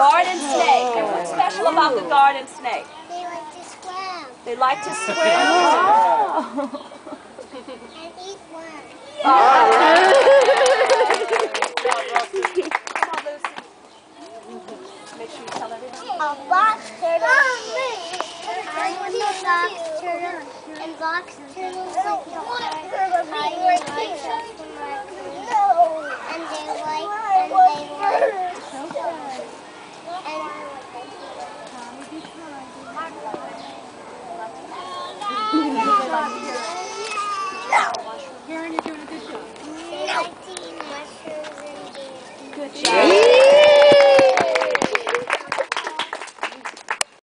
Garden snake. And what's special about the garden snake? They like to swim. They like to swim. And eat worms. Come on, Lucy. Make sure you tell everybody. A box turtle. I want a box turtle. And box turtles like to hide and they like and